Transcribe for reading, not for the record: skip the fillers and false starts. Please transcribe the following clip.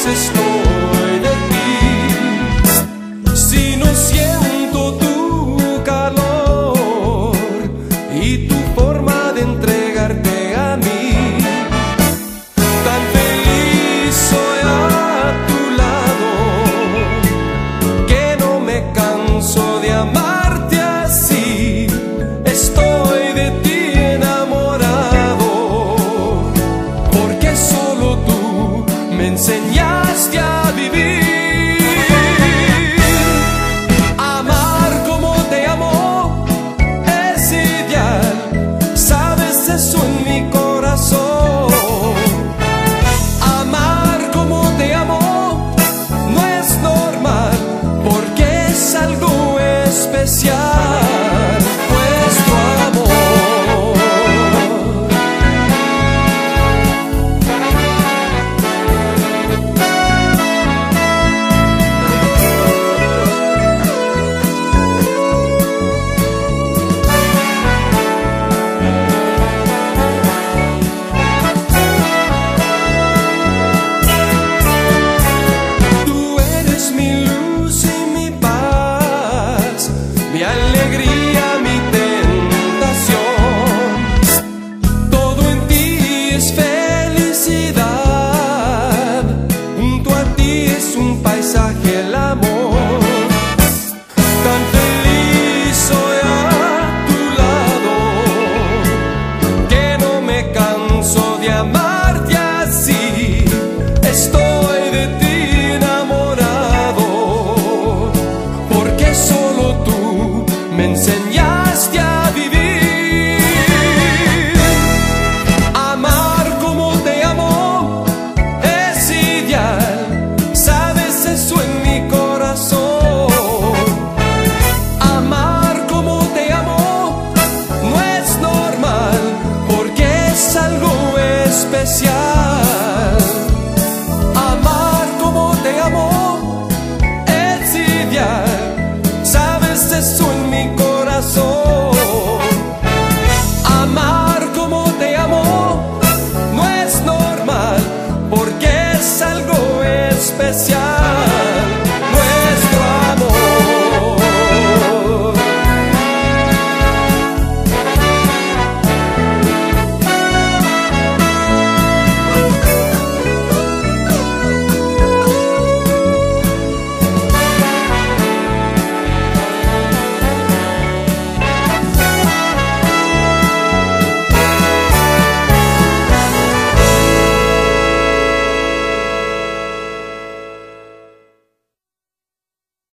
estoy de ti. Si no siento tu calor y tu forma de entregarte a mí, tan feliz soy a tu lado que no me canso de amarte así. Estoy de ti enamorado porque solo tú me enseñaste a vivir. Amar como te amo es ideal, sabes eso en mi corazón. Amar como te amo no es normal porque es algo especial, pues tu amor. Mi alegría, mi tentación, todo en ti es felicidad. Junto a ti es un paisaje el amor. Tan feliz soy a tu lado que no me canso de amarte así. Estoy de ti enamorado porque solo tú me enseñaste a vivir. Amar como te amo es ideal, sabes eso en mi corazón. Amar como te amo no es normal porque es algo especial. Amar como te amo es ideal, sabes eso en mi corazón. Amar como te amo no es normal porque es algo especial.